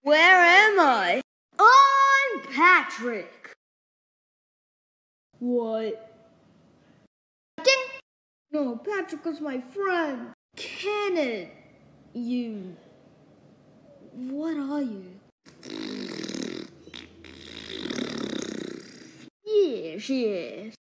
Where am I? I'm Patrick. What? Ding! No, Patrick was my friend. Kenneth, you... What are you? Yes.